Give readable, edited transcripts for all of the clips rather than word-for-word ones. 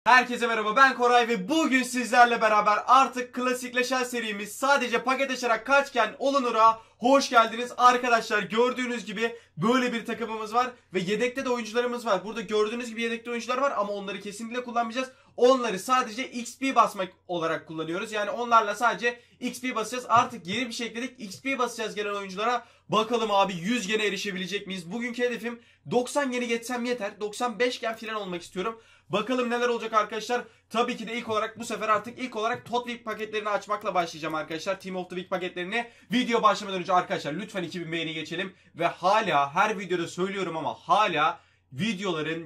Herkese merhaba, ben Koray ve bugün sizlerle beraber artık klasikleşen serimiz sadece paket açarak kaçken olunura hoş geldiniz. Arkadaşlar gördüğünüz gibi böyle bir takımımız var ve yedekte de oyuncularımız var. Burada gördüğünüz gibi yedekte oyuncular var ama onları kesinlikle kullanmayacağız. Onları sadece XP basmak olarak kullanıyoruz. Yani onlarla sadece XP basacağız. Artık yeni bir şey ekledik. XP basacağız gelen oyunculara. Bakalım abi 100 gene erişebilecek miyiz? Bugünkü hedefim 90 gene geçsem yeter. 95 gen falan olmak istiyorum. Bakalım neler olacak arkadaşlar. Tabii ki de ilk olarak bu sefer artık Tot Week paketlerini açmakla başlayacağım arkadaşlar. Team of the Week paketlerini. Video başlamadan önce arkadaşlar lütfen 2000 beğeni geçelim. Ve hala her videoda söylüyorum ama hala videoların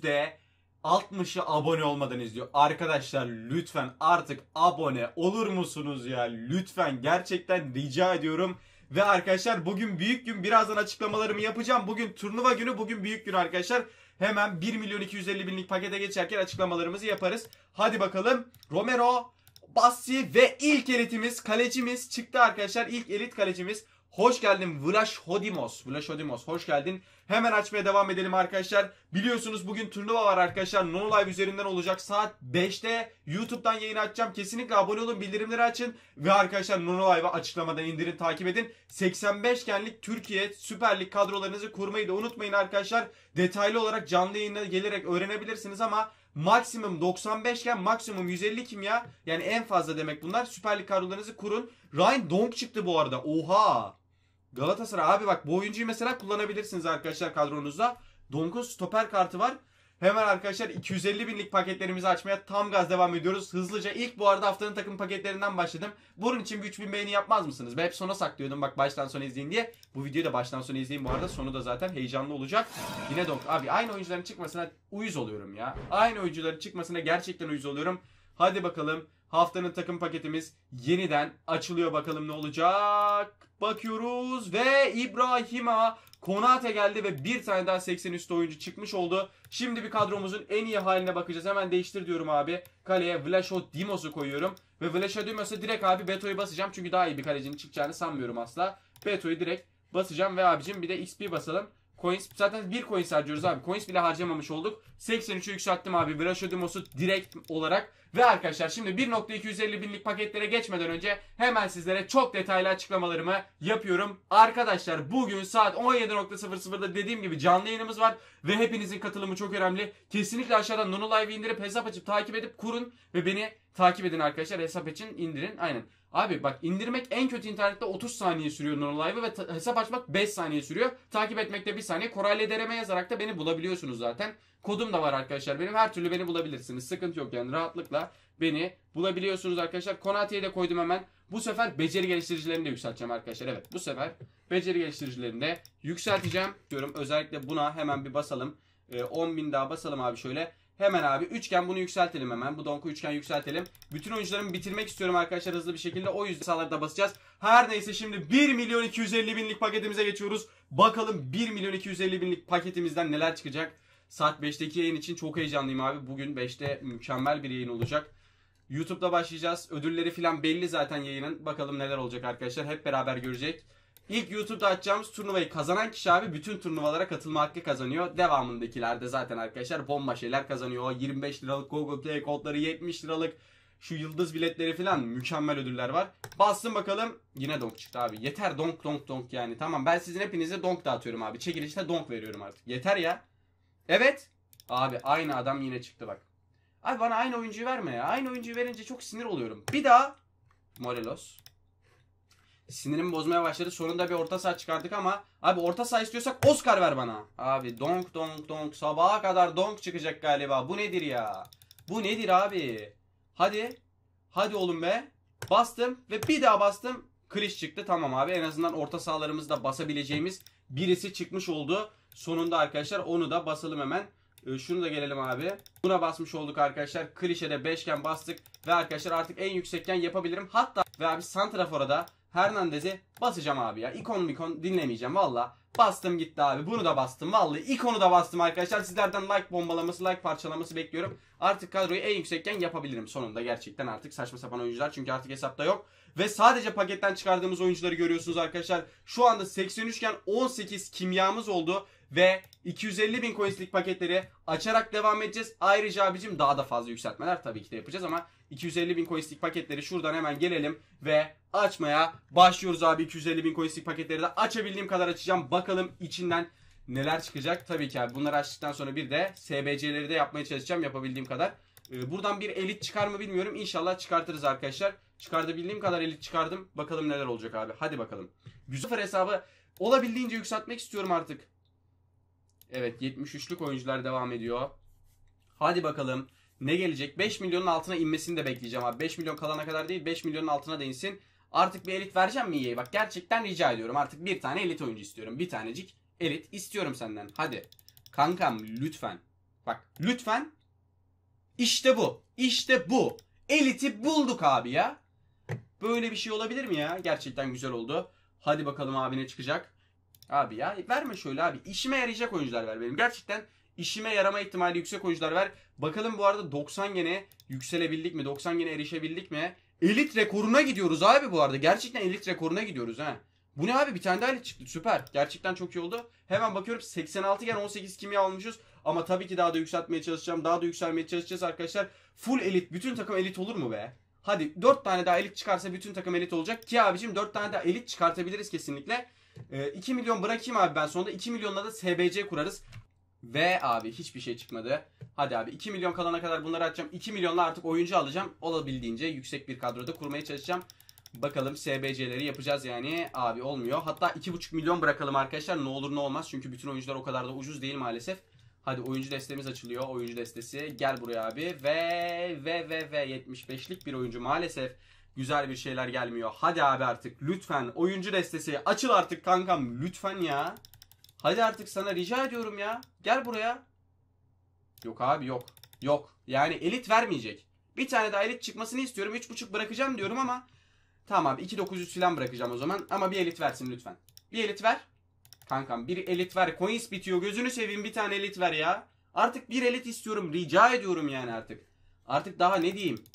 %60'ı abone olmadan izliyor. Arkadaşlar lütfen artık abone olur musunuz ya? Lütfen gerçekten rica ediyorum. Ve arkadaşlar bugün büyük gün, birazdan açıklamalarımı yapacağım. Bugün turnuva günü, bugün büyük gün arkadaşlar. Hemen 1.250.000'lik pakete geçerken açıklamalarımızı yaparız. Hadi bakalım. Romero, Bassi ve ilk elitimiz, kalecimiz çıktı arkadaşlar. İlk elit kalecimiz. Hoş geldin Vlachodimos. Vlachodimos hoş geldin. Hemen açmaya devam edelim arkadaşlar. Biliyorsunuz bugün turnuva var arkadaşlar. Nonolive üzerinden olacak. Saat 5'te YouTube'dan yayın açacağım. Kesinlikle abone olun, bildirimleri açın. Ve arkadaşlar Nonolive'ı açıklamadan indirin, takip edin. 85 genlik Türkiye Süper Lig kadrolarınızı kurmayı da unutmayın arkadaşlar. Detaylı olarak canlı yayına gelerek öğrenebilirsiniz ama maksimum 95 gen, maksimum 150 kimya. Yani en fazla demek bunlar. Süper Lig kadrolarınızı kurun. Ryan Donk çıktı bu arada. Oha! Galatasaray abi, bak bu oyuncuyu mesela kullanabilirsiniz arkadaşlar kadronuzda. Donk'un stoper kartı var. Hemen arkadaşlar 250.000'lik paketlerimizi açmaya tam gaz devam ediyoruz. Hızlıca ilk bu arada haftanın takım paketlerinden başladım. Bunun için bir 3000 beğeni yapmaz mısınız? Ben hep sona saklıyordum bak, baştan sona izleyin diye. Bu videoyu da baştan sona izleyin bu arada. Sonu da zaten heyecanlı olacak. Yine Donk. Abi aynı oyuncuların çıkmasına uyuz oluyorum ya. Aynı oyuncuların çıkmasına gerçekten uyuz oluyorum. Hadi bakalım. Haftanın takım paketimiz yeniden açılıyor, bakalım ne olacak. Bakıyoruz ve İbrahima Konate geldi ve bir tane daha 80 üstü oyuncu çıkmış oldu. Şimdi bir kadromuzun en iyi haline bakacağız. Hemen değiştir diyorum abi. Kaleye Vlachodimos'u koyuyorum. Ve Vlachodimos'u direkt abi Beto'yu basacağım. Çünkü daha iyi bir kalecinin çıkacağını sanmıyorum asla. Beto'yu direkt basacağım ve abicim bir de XP basalım. Coins, zaten bir coins harcıyoruz abi. Coins bile harcamamış olduk. 83'ü yükselttim abi Vlachodimos'u direkt olarak. Ve arkadaşlar şimdi 1.250.000'lik paketlere geçmeden önce hemen sizlere çok detaylı açıklamalarımı yapıyorum. Arkadaşlar bugün saat 17.00'da dediğim gibi canlı yayınımız var. Ve hepinizin katılımı çok önemli. Kesinlikle aşağıdan Nonolive'ı indirip hesap açıp takip edip kurun. Ve beni takip edin arkadaşlar. Hesap için indirin. Aynen. Abi bak, indirmek en kötü internette 30 saniye sürüyor Nonolive'ı ve hesap açmak 5 saniye sürüyor. Takip etmek de 1 saniye. Koray'la Dereme yazarak da beni bulabiliyorsunuz zaten. Kodum da var arkadaşlar benim. Her türlü beni bulabilirsiniz. Sıkıntı yok yani, rahatlıkla beni bulabiliyorsunuz arkadaşlar. Konate'yi de koydum hemen. Bu sefer beceri geliştiricilerini de yükselteceğim arkadaşlar. Evet, bu sefer beceri geliştiricilerini de yükselteceğim diyorum. Özellikle buna hemen bir basalım. 10.000 daha basalım abi şöyle. Hemen abi üçgen bunu yükseltelim hemen. Bu Donk'u üçgen yükseltelim. Bütün oyuncularımı bitirmek istiyorum arkadaşlar hızlı bir şekilde. O yüzden sağları da basacağız. Her neyse şimdi 1.250.000'lik paketimize geçiyoruz. Bakalım 1.250.000'lik paketimizden neler çıkacak. Saat 5'teki yayın için çok heyecanlıyım abi. Bugün 5'te mükemmel bir yayın olacak. YouTube'da başlayacağız. Ödülleri falan belli zaten yayının. Bakalım neler olacak arkadaşlar. Hep beraber görecek. İlk YouTube'da açacağımız turnuvayı kazanan kişi abi bütün turnuvalara katılma hakkı kazanıyor. Devamındakiler de zaten arkadaşlar bomba şeyler kazanıyor. 25 liralık Google Play kodları, 70 liralık şu yıldız biletleri falan, mükemmel ödüller var. Bastım bakalım. Yine donk çıktı abi. Yeter donk yani. Tamam, ben sizin hepinize donk dağıtıyorum abi. Çekilişte donk veriyorum artık. Yeter ya. Evet. Abi aynı adam yine çıktı bak. Abi bana aynı oyuncuyu verme ya. Aynı oyuncuyu verince çok sinir oluyorum. Bir daha Morelos. Sinirimi bozmaya başladı. Sonunda bir orta saha çıkardık ama abi orta saha istiyorsak Oscar ver bana. Abi donk sabaha kadar donk çıkacak galiba. Bu nedir ya? Bu nedir abi? Hadi. Hadi oğlum be. Bastım ve bir daha bastım. Kliş çıktı. Tamam abi, en azından orta sahalarımızda basabileceğimiz birisi çıkmış oldu. Sonunda arkadaşlar onu da basalım hemen. Şunu da gelelim abi. Buna basmış olduk arkadaşlar. Klişede 5'gen bastık. Ve arkadaşlar artık en yüksekken yapabilirim. Hatta ve abi Santrafor'a da Hernandez'i basacağım abi ya. İkon dinlemeyeceğim valla. Bastım gitti abi. Bunu da bastım. Vallahi ikonu da bastım arkadaşlar. Sizlerden like bombalaması, like parçalaması bekliyorum. Artık kadroyu en yüksekken yapabilirim sonunda. Gerçekten artık saçma sapan oyuncular. Çünkü artık hesapta yok. Ve sadece paketten çıkardığımız oyuncuları görüyorsunuz arkadaşlar. Şu anda 83 iken 18 kimyamız oldu. Ve 250.000 coinslik paketleri açarak devam edeceğiz. Ayrıca abicim daha da fazla yükseltmeler tabii ki de yapacağız ama 250.000 coinslik paketleri şuradan hemen gelelim ve açmaya başlıyoruz abi. 250.000 coinslik paketleri de açabildiğim kadar açacağım. Bakalım içinden neler çıkacak. Tabii ki abi bunları açtıktan sonra bir de SBC'leri de yapmaya çalışacağım yapabildiğim kadar. Buradan bir elit çıkar mı bilmiyorum. İnşallah çıkartırız arkadaşlar. Çıkartabildiğim kadar elit çıkardım. Bakalım neler olacak abi. Hadi bakalım. Güzel hesabı olabildiğince yükseltmek istiyorum artık. Evet 73'lük oyuncular devam ediyor. Hadi bakalım ne gelecek? 5 milyonun altına inmesini de bekleyeceğim abi. 5 milyon kalana kadar değil 5 milyonun altına da insin. Artık bir elit vereceğim mi EA'ye? Bak gerçekten rica ediyorum. Artık bir tane elit oyuncu istiyorum. Bir tanecik elit istiyorum senden. Hadi. Kankam lütfen. Bak lütfen. İşte bu. İşte bu. Elit'i bulduk abi ya. Böyle bir şey olabilir mi ya? Gerçekten güzel oldu. Hadi bakalım abi ne çıkacak? Abi ya verme şöyle abi. İşime yarayacak oyuncular ver benim. Gerçekten işime yarama ihtimali yüksek oyuncular ver. Bakalım bu arada 90 gene yükselebildik mi? 90 gene erişebildik mi? Elit rekoruna gidiyoruz abi bu arada. Gerçekten elit rekoruna gidiyoruz ha. Bu ne abi? Bir tane daha elit çıktı. Süper. Gerçekten çok iyi oldu. Hemen bakıyorum 86 gen 18 kimya almışız. Ama tabii ki daha da yükseltmeye çalışacağım. Daha da yükselmeye çalışacağız arkadaşlar. Full elit. Bütün takım elit olur mu be? Hadi 4 tane daha elit çıkarsa bütün takım elit olacak. Ki abicim 4 tane daha elit çıkartabiliriz kesinlikle. 2 milyon bırakayım abi ben sonunda. 2 milyonla da SBC kurarız. Ve abi hiçbir şey çıkmadı. Hadi abi 2 milyon kalana kadar bunları açacağım. 2 milyonla artık oyuncu alacağım. Olabildiğince yüksek bir kadroda kurmaya çalışacağım. Bakalım SBC'leri yapacağız yani. Abi olmuyor. Hatta 2,5 milyon bırakalım arkadaşlar. Ne olur ne olmaz. Çünkü bütün oyuncular o kadar da ucuz değil maalesef. Hadi oyuncu destemiz açılıyor. Oyuncu destesi. Gel buraya abi. Ve 75'lik bir oyuncu maalesef. Güzel bir şeyler gelmiyor. Hadi abi artık lütfen oyuncu destesi açıl artık kankam lütfen ya. Hadi artık sana rica ediyorum ya. Gel buraya. Yok abi yok. Yok. Yani elit vermeyecek. Bir tane daha elit çıkmasını istiyorum. 3,5 bırakacağım diyorum ama. Tamam abi 2,900 falan bırakacağım o zaman. Ama bir elit versin lütfen. Bir elit ver. Kankam bir elit ver. Coins bitiyor. Gözünü seveyim bir tane elit ver ya. Artık bir elit istiyorum. Rica ediyorum yani artık. Artık daha ne diyeyim.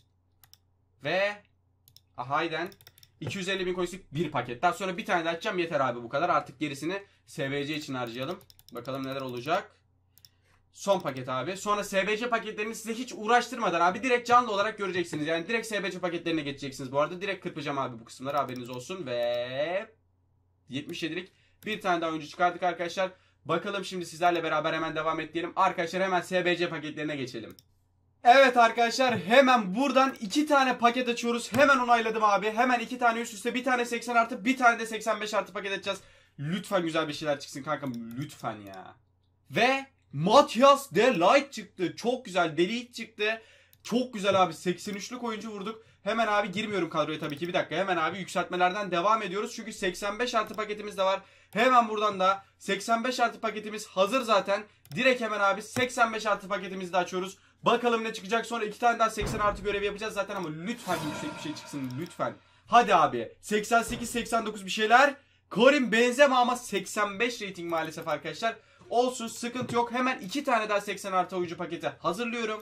Ve hayden 250.000 coinslik bir paket. Daha sonra bir tane de açacağım yeter abi bu kadar. Artık gerisini SBC için harcayalım. Bakalım neler olacak. Son paket abi. Sonra SBC paketlerini size hiç uğraştırmadan abi direkt canlı olarak göreceksiniz. Yani direkt SBC paketlerine geçeceksiniz bu arada. Direkt kırpacağım abi bu kısımları haberiniz olsun. Ve 77'lik bir tane daha oyuncu çıkardık arkadaşlar. Bakalım şimdi sizlerle beraber hemen devam edelim. Arkadaşlar hemen SBC paketlerine geçelim. Evet arkadaşlar hemen buradan 2 tane paket açıyoruz. Hemen onayladım abi. Hemen 2 tane üst üste bir tane 80 artı bir tane de 85 artı paket açacağız. Lütfen güzel bir şeyler çıksın kankam. Lütfen ya. Ve Matias De Ligt çıktı. Çok güzel. De Ligt çıktı. Çok güzel abi. 83'lük oyuncu vurduk. Hemen abi girmiyorum kadroya tabii ki. Bir dakika. Hemen abi yükseltmelerden devam ediyoruz. Çünkü 85 artı paketimiz de var. Hemen buradan da 85 artı paketimiz hazır zaten. Direkt hemen abi 85 artı paketimizi de açıyoruz. Bakalım ne çıkacak. Sonra 2 tane daha 80 artı görevi yapacağız zaten ama lütfen yüksek bir şey çıksın. Lütfen. Hadi abi. 88-89 bir şeyler. Karim Benzema ama 85 rating maalesef arkadaşlar. Olsun sıkıntı yok. Hemen 2 tane daha 80 artı oyuncu paketi hazırlıyorum.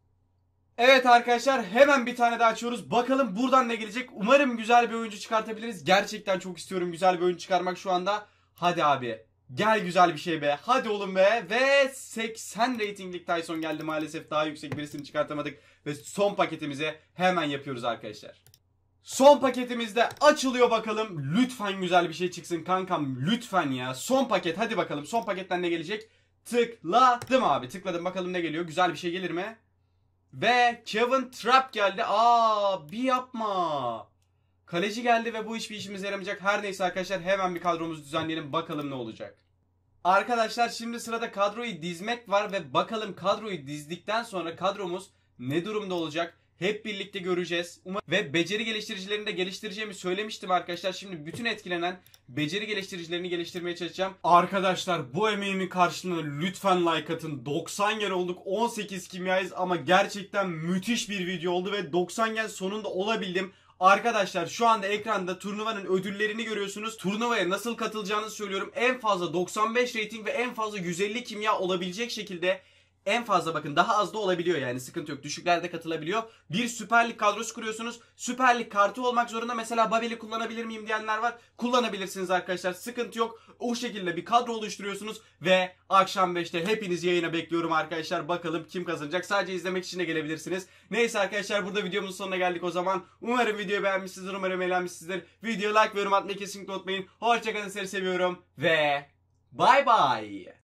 Evet arkadaşlar hemen bir tane daha açıyoruz. Bakalım buradan ne gelecek. Umarım güzel bir oyuncu çıkartabiliriz. Gerçekten çok istiyorum güzel bir oyuncu çıkarmak şu anda. Hadi abi. Gel güzel bir şey be. Hadi oğlum be. Ve 80 ratinglik Tyson geldi maalesef. Daha yüksek birisini çıkartamadık. Ve son paketimize hemen yapıyoruz arkadaşlar. Son paketimiz de açılıyor bakalım. Lütfen güzel bir şey çıksın kankam. Lütfen ya. Son paket hadi bakalım. Son paketten ne gelecek? Tıkladım abi. Tıkladım bakalım ne geliyor. Güzel bir şey gelir mi? Ve Kevin Trapp geldi. Bir yapma. Kaleci geldi ve bu hiçbir işimize yaramayacak. Her neyse arkadaşlar hemen bir kadromuzu düzenleyelim. Bakalım ne olacak. Arkadaşlar şimdi sırada kadroyu dizmek var. Ve bakalım kadroyu dizdikten sonra kadromuz ne durumda olacak? Hep birlikte göreceğiz. Ve beceri geliştiricilerini de geliştireceğimi söylemiştim arkadaşlar. Şimdi bütün etkilenen beceri geliştiricilerini geliştirmeye çalışacağım. Arkadaşlar bu emeğimin karşılığında lütfen like atın. 90 gen olduk. 18 kimyayız ama gerçekten müthiş bir video oldu. Ve 90 gen sonunda olabildim. Arkadaşlar şu anda ekranda turnuvanın ödüllerini görüyorsunuz. Turnuvaya nasıl katılacağınızı söylüyorum. En fazla 95 rating ve en fazla 150 kimya olabilecek şekilde En fazla bakın daha az da olabiliyor yani sıkıntı yok. Düşüklerde katılabiliyor. Bir Süper Lig kadrosu kuruyorsunuz. Süper Lig kartı olmak zorunda. Mesela Babel'i kullanabilir miyim diyenler var. Kullanabilirsiniz arkadaşlar. Sıkıntı yok. O şekilde bir kadro oluşturuyorsunuz ve akşam 5'te hepiniz yayına bekliyorum arkadaşlar. Bakalım kim kazanacak. Sadece izlemek için de gelebilirsiniz. Neyse arkadaşlar burada videomuzun sonuna geldik o zaman. Umarım videoyu beğenmişsinizdir. Umarım eğlenmişsinizdir. Videoya like ve yorum atmayı kesinlikle unutmayın. Hoşçakalın, sizleri seviyorum ve bye bye.